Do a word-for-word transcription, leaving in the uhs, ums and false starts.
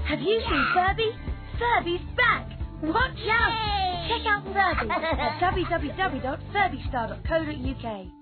Have you seen Furby? Furby's back! Watch out! Check out Furby at w w w dot furby star dot co dot u k.